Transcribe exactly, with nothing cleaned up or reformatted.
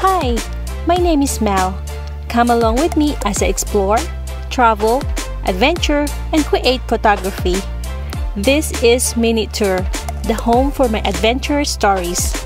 Hi, my name is Mel. Come along with me as I explore, travel, adventure, and create photography. This is Mini Tour, the home for my adventure stories.